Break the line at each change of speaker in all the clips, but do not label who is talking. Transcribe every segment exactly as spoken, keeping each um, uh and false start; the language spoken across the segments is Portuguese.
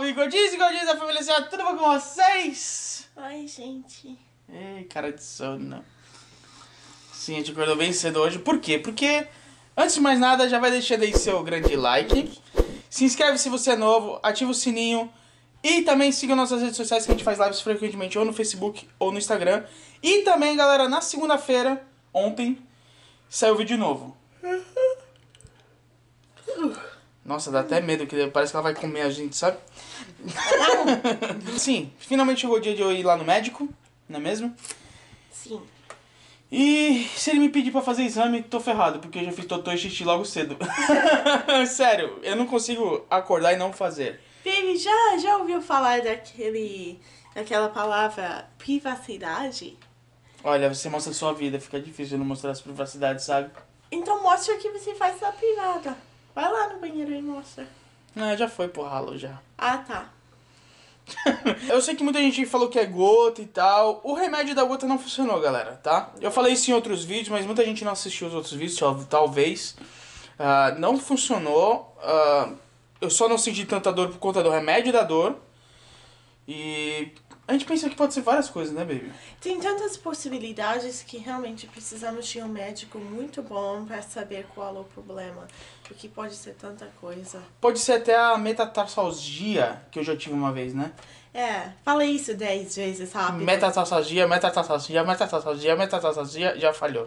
Salve, gordinhos e gordinhas da família Senhora, tudo bom com vocês?
Oi, gente.
Ei, cara de sono. Sim, a gente acordou bem cedo hoje. Por quê? Porque, antes de mais nada, já vai deixando aí seu grande like. Se inscreve se você é novo, ativa o sininho. E também siga nossas redes sociais que a gente faz lives frequentemente ou no Facebook ou no Instagram. E também, galera, na segunda-feira, ontem, saiu vídeo novo. Nossa, dá até medo, que parece que ela vai comer a gente, sabe? Sim, finalmente chegou o dia de eu ir lá no médico, não é mesmo?
Sim.
E se ele me pedir pra fazer exame, tô ferrado, porque eu já fiz totô e xixi logo cedo. Sério, eu não consigo acordar e não fazer.
Baby, já, já ouviu falar daquele, daquela palavra privacidade?
Olha, você mostra a sua vida, fica difícil não mostrar as privacidades, sabe?
Então mostra o que você faz na privada. Vai lá no banheiro e mostra.
Não, já foi pro ralo, já.
Ah, tá.
Eu sei que muita gente falou que é gota e tal. O remédio da gota não funcionou, galera, tá? Eu falei isso em outros vídeos, mas muita gente não assistiu os outros vídeos, talvez. Uh, não funcionou. Uh, eu só não senti tanta dor por conta do remédio da dor. E a gente pensa que pode ser várias coisas, né, baby?
Tem tantas possibilidades que realmente precisamos de um médico muito bom para saber qual é o problema. Porque pode ser tanta coisa.
Pode ser até a metatarsalgia, que eu já tive uma vez, né?
É, fala isso dez vezes rápido.
Metatarsalgia, metatarsalgia, metatarsalgia, metatarsalgia, já falhou.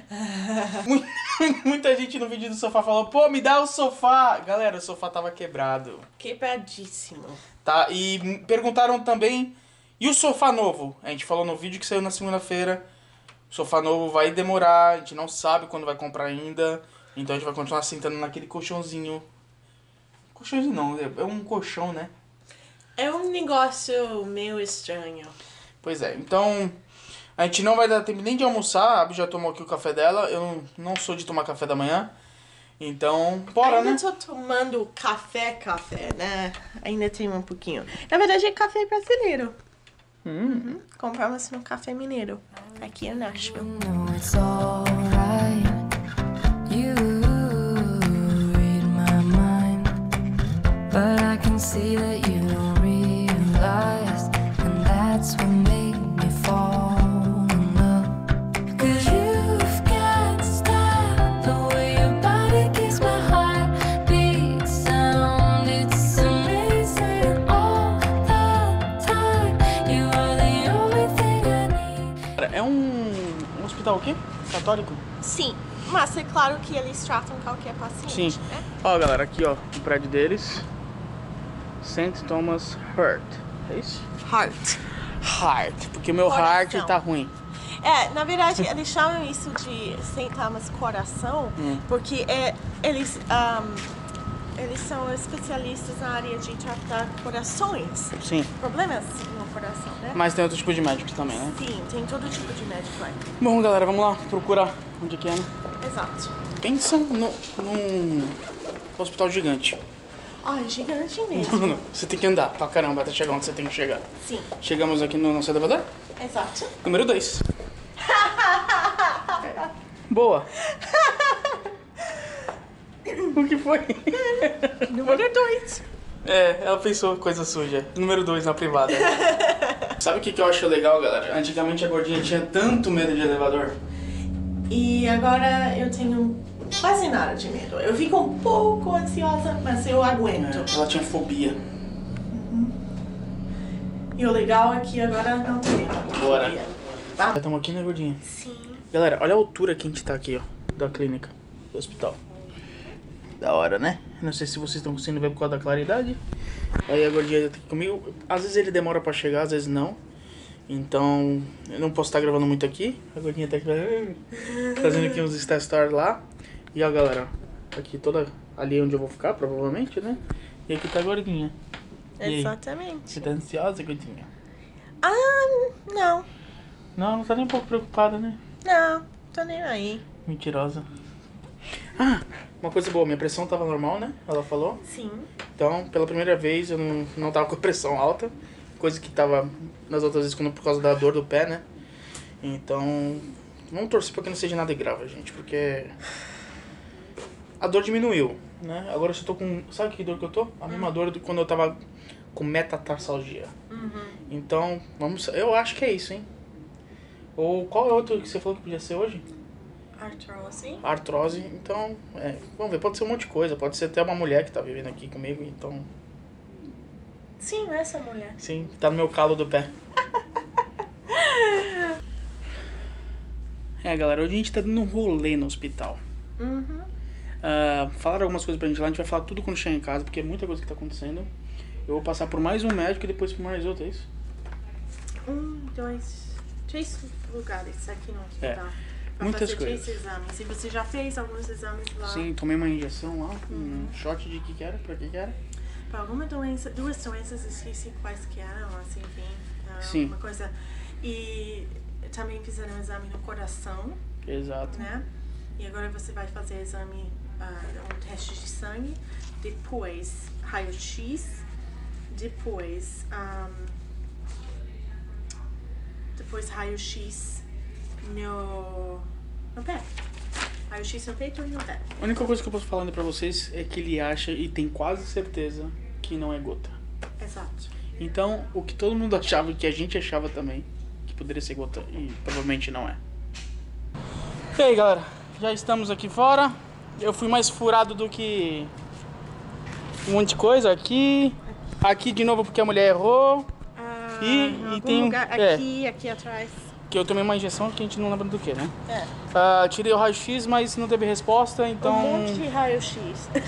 Muita gente no vídeo do sofá falou, pô, me dá o sofá. Galera, o sofá tava quebrado.
Quebradíssimo.
Tá, e perguntaram também, e o sofá novo? A gente falou no vídeo que saiu na segunda-feira. O sofá novo vai demorar, a gente não sabe quando vai comprar ainda. Então a gente vai continuar sentando naquele colchãozinho. Colchãozinho não, é um colchão, né?
É um negócio meio estranho.
Pois é, então a gente não vai dar tempo nem de almoçar. A Abby já tomou aqui o café dela. Eu não sou de tomar café da manhã. Então, bora,
Ainda
né?
tô tomando café, café, né? Ainda tem um pouquinho. Na verdade é café brasileiro.
Hum.
Uhum. Compramos no Café Mineiro, aqui em Nashville.
No, it's alright. You read my mind, but I can see that you don't realize, and that's what made me fall in love. 'Cause you've got style, the way your body keeps my heart beat sound. It's amazing all the time. You are the only thing I need.
É um, um hospital o quê? Católico?
Sim, mas é claro que eles tratam qualquer paciente,
Sim.
né?
Ó, galera, aqui ó, o prédio deles. Saint Thomas Heart. É isso?
Heart.
Heart. Porque o meu
Coração.
heart tá ruim.
É, na verdade, eles chamam isso de Saint Thomas Coração,
Hum.
porque é, eles, um, eles são especialistas na área de tratar corações,
Sim.
problemas no coração, né?
Mas tem outro tipo de médicos também, né?
Sim, tem todo tipo de médico aí.
Bom, galera, vamos lá procurar onde que é, né?
Exato.
Pensa no, num hospital gigante.
Ah, é gigante mesmo.
Você tem que andar pra caramba até chegar onde você tem que chegar.
Sim,
Chegamos aqui no nosso elevador.
exato.
Número dois. Boa. O que foi?
Número dois.
É, ela pensou coisa suja. Número dois na privada. Sabe o que, que eu acho legal, galera? Antigamente a gordinha tinha tanto medo de elevador.
E agora eu tenho quase nada de medo. Eu fico um pouco ansiosa, mas eu aguento.
É, ela tinha fobia.
E o legal é que agora não tem.
Bora.
Tá?
Já estamos aqui, né, gordinha?
Sim.
Galera, olha a altura que a gente tá aqui, ó. Da clínica, do hospital. Da hora, né? Não sei se vocês estão conseguindo ver por causa da claridade. Aí a gordinha tá aqui comigo. Às vezes ele demora pra chegar, às vezes não. Então, eu não posso estar gravando muito aqui. A gordinha tá aqui fazendo aqui uns Star Stars lá. E ó, galera, aqui toda ali onde eu vou ficar, provavelmente, né? E aqui tá a gordinha. E aí?
Exatamente.
Você tá ansiosa, gordinha?
Ah, não.
Não, não tá nem um pouco preocupada, né?
Não, tô nem aí.
Mentirosa. Ah, uma coisa boa, minha pressão tava normal, né? Ela falou.
Sim.
Então, pela primeira vez, eu não, não tava com a pressão alta. Coisa que tava nas outras vezes quando, por causa da dor do pé, né? Então, vamos torcer pra que não seja nada grave, gente. Porque a dor diminuiu, né? Agora eu só tô com... Sabe que dor que eu tô? A mesma dor do quando eu tava com metatarsalgia.
Uhum.
Então, vamos... Eu acho que é isso, hein? Ou qual é outro que você falou que podia ser hoje?
Artrose.
Artrose. Então, é, vamos ver, pode ser um monte de coisa. Pode ser até uma mulher que tá vivendo aqui comigo, então...
Sim, essa mulher.
Sim, tá no meu calo do pé. É, galera, hoje a gente tá dando um rolê no hospital.
Uhum.
Uh, falaram algumas coisas pra gente lá, a gente vai falar tudo quando chegar em casa, porque é muita coisa que tá acontecendo. Eu vou passar por mais um médico e depois por mais outro, é isso?
Um, dois, três lugares aqui no hospital.
É,
Pra
muitas
fazer
coisas.
três exames. E você já fez alguns exames lá?
Sim, tomei uma injeção lá,
Uhum.
um shot de que que era, pra que que era?
Para alguma doença, duas doenças, esqueci quais que eram, assim, enfim. ah,
Sim.
Uma coisa. E também fizeram um exame no coração,
Exato.
né? E agora você vai fazer exame, ah, um teste de sangue, depois raio-x, depois, ah, depois raio-x no, no pé. Raio-x no peito e no pé.
A única coisa que eu posso falar ainda pra vocês é que ele acha e tem quase certeza que não é gota.
Exato.
Então, o que todo mundo achava e que a gente achava também, que poderia ser gota, e provavelmente não é. E aí, galera, já estamos aqui fora. Eu fui mais furado do que um monte de coisa aqui. Aqui de novo porque a mulher errou.
Ah,
E-
em
e
algum
tem um-
lugar
é.
aqui, aqui atrás.
Que eu tomei uma injeção que a gente não lembra do que, né?
É.
Ah, tirei o raio-x, mas não teve resposta, então...
Um monte de raio-x.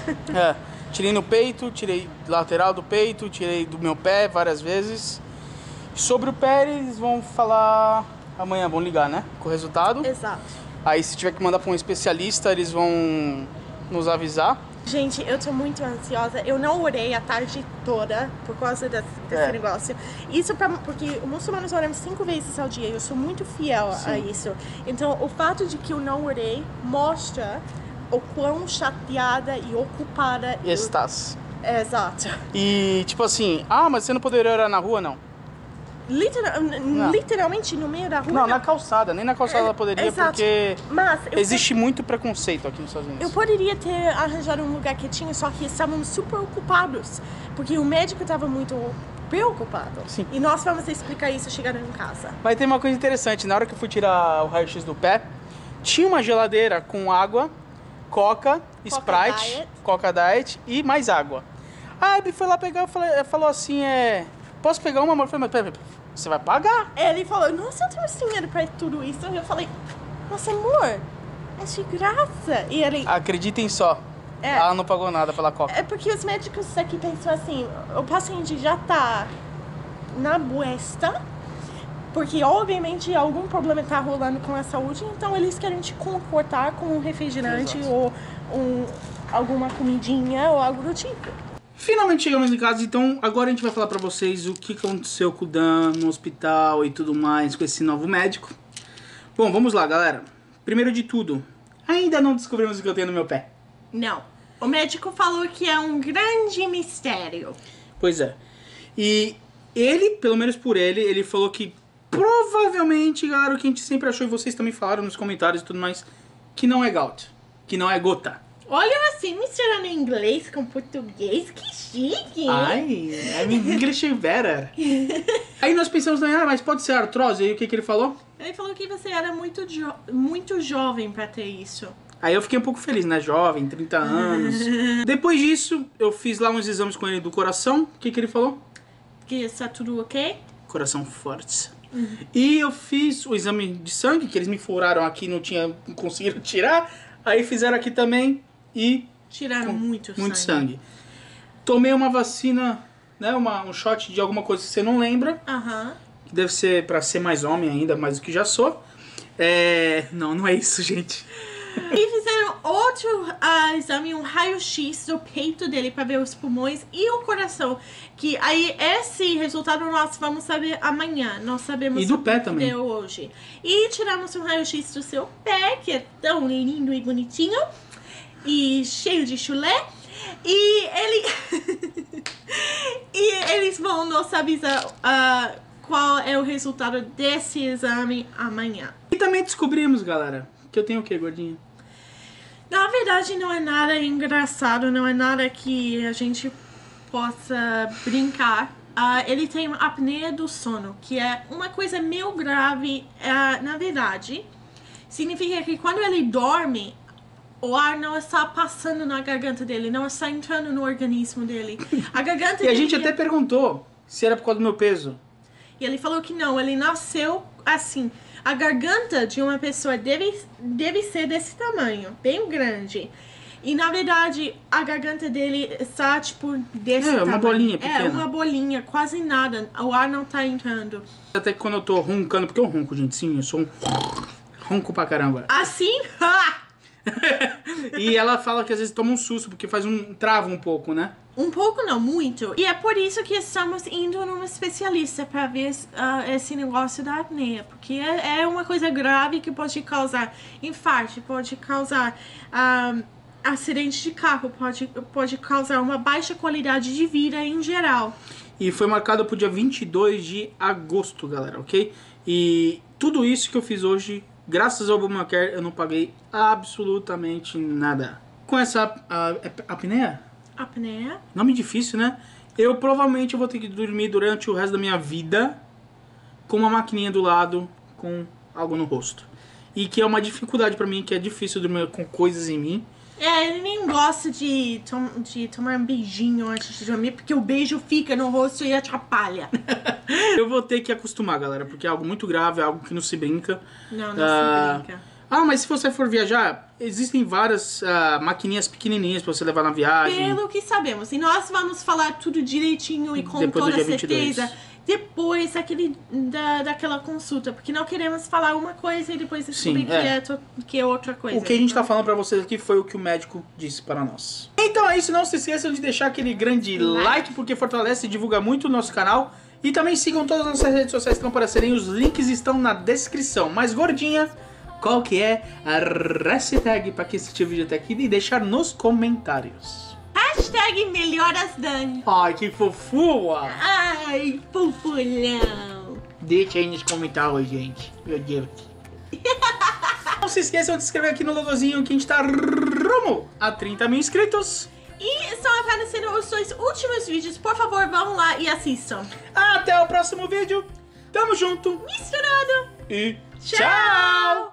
É, tirei no peito, tirei lateral do peito, tirei do meu pé várias vezes. Sobre o pé eles vão falar amanhã, vão ligar, né? Com o resultado.
Exato.
Aí se tiver que mandar para um especialista, eles vão nos avisar.
Gente, eu tô muito ansiosa. Eu não orei a tarde toda por causa desse, desse
É.
negócio. Isso pra, porque os muçulmanos oram cinco vezes ao dia. Eu sou muito fiel
Sim.
a isso. Então, o fato de que eu não orei mostra o quão chateada e ocupada eu...
Estás.
É, exato.
E tipo assim, ah, mas você não poderia orar na rua, não?
Literal,
Não.
literalmente no meio da rua.
Não, na calçada, nem na calçada
É,
ela poderia,
exato.
porque
Mas eu
existe muito preconceito aqui nos Estados
Eu
Unidos.
poderia ter arranjado um lugar quietinho, só que estávamos super ocupados. Porque o médico estava muito preocupado.
Sim.
E nós vamos explicar isso chegando em casa.
Mas tem uma coisa interessante, na hora que eu fui tirar o raio-x do pé, tinha uma geladeira com água, coca, Sprite,
Diet.
Coca Diet e mais água. A Abby foi lá pegar e falou, falou assim, é... Posso pegar uma, amor? Eu falei, mas peraí, você vai pagar?
Ele falou, nossa, eu tenho dinheiro pra tudo isso. Eu falei, nossa, amor, é de graça. E ele,
Acreditem só,
É.
ela não pagou nada pela coca.
é porque os médicos aqui pensam assim, o paciente já tá na buesta, porque obviamente algum problema tá rolando com a saúde, então eles querem te confortar com um refrigerante
Exato.
ou um, alguma comidinha ou algo do tipo.
Finalmente chegamos em casa, então agora a gente vai falar pra vocês o que aconteceu com o Dan no hospital e tudo mais com esse novo médico. Bom, vamos lá, galera. Primeiro de tudo, ainda não descobrimos o que eu tenho no meu pé.
Não. O médico falou que é um grande mistério.
Pois é. E ele, pelo menos por ele, ele falou que provavelmente, galera, o que a gente sempre achou e vocês também falaram nos comentários e tudo mais, que não é gout, que não é gota.
Olha assim, misturando inglês com português, que chique, hein?
Ai, I'm English better. Aí nós pensamos, ah, mas pode ser artrose. Aí o que, que ele falou?
Ele falou que você era muito, jo muito jovem pra ter isso.
Aí eu fiquei um pouco feliz, né? Jovem, trinta anos. Depois disso, eu fiz lá uns exames com ele do coração. O que, que ele falou?
Que está tudo ok?
Coração forte. E eu fiz o exame de sangue, que eles me furaram aqui, não tinha não conseguiram tirar. Aí fizeram aqui também e
Tiraram muito,
muito
sangue.
sangue. Tomei uma vacina, né? Uma, um shot de alguma coisa que você não lembra.
Aham.
Que deve ser pra ser mais homem ainda, mais do que já sou. É... Não, não é isso, gente.
E fizeram outro ah, exame, um raio-x do peito dele pra ver os pulmões e o coração. Que aí esse resultado nós vamos saber amanhã. Nós sabemos
E do
o
pé
que
também.
deu hoje. E tiramos um raio-x do seu pé, que é tão lindo e bonitinho. E cheio de chulé. E ele... e eles vão nos avisar ah, qual é o resultado desse exame amanhã.
E também descobrimos, galera, que eu tenho o quê, gordinha?
Na verdade, não é nada engraçado, não é nada que a gente possa brincar. Uh, ele tem apneia do sono, que é uma coisa meio grave. Uh, na verdade, significa que quando ele dorme, o ar não está passando na garganta dele, não está entrando no organismo dele. A garganta
E a
dele
gente até perguntou se era por causa do meu peso.
E ele falou que não, ele nasceu assim. A garganta de uma pessoa deve, deve ser desse tamanho, bem grande. E, na verdade, a garganta dele está, tipo, desse
É,
tamanho.
uma bolinha pequena.
É, uma bolinha, quase nada. O ar não tá entrando.
Até que quando eu tô roncando, porque eu ronco, gente, sim, eu sou um ronco pra caramba.
Assim? Ha!
E ela fala que às vezes toma um susto, porque faz um... trava um pouco, né?
Um pouco não, muito. E é por isso que estamos indo numa especialista para ver uh, esse negócio da apneia. Porque é, é uma coisa grave que pode causar infarto, pode causar... Uh, acidente de carro, pode, pode causar uma baixa qualidade de vida em geral.
E foi marcado pro dia vinte e dois de agosto, galera, ok? E tudo isso que eu fiz hoje, graças ao Obamacare, eu não paguei absolutamente nada. Com essa uh, apneia?
Apneia?
Nome difícil, né? Eu provavelmente vou ter que dormir durante o resto da minha vida com uma maquininha do lado, com algo no rosto. E que é uma dificuldade pra mim, que é difícil dormir com coisas em mim.
É, ele nem gosta de, tom de tomar um beijinho antes de dormir, porque o beijo fica no rosto e atrapalha.
Eu vou ter que acostumar, galera, porque é algo muito grave, é algo que não se brinca.
Não, não
Ah,
se brinca.
Ah, mas se você for viajar, existem várias uh, maquininhas pequenininhas pra você levar na viagem.
Pelo que sabemos. E nós vamos falar tudo direitinho e com
Depois do
toda
dia vinte e dois.
certeza depois daquele, da, daquela consulta. Porque não queremos falar uma coisa e depois descobrir
Sim,
que,
é.
é to- que é outra coisa.
O que a gente tá
Então,
falando pra vocês aqui foi o que o médico disse para nós. Então é isso, não se esqueçam de deixar aquele grande
Like.
like, porque fortalece e divulga muito o nosso canal. E também sigam todas as nossas redes sociais que estão aparecerem, os links estão na descrição. Mas gordinha, qual que é a hashtag para que assistir o vídeo até aqui e deixar nos comentários.
Hashtag melhoras Dani.
Ai, que fofura!
Ai, fofulhão.
Deixa aí nos comentários, gente. Meu Deus. Não se esqueçam de se inscrever aqui no logozinho que a gente tá rumo a trinta mil inscritos.
E estão aparecendo os dois últimos vídeos. Por favor, vão lá e assistam.
Até o próximo vídeo. Tamo junto.
Misturado.
E
Tchau.
tchau.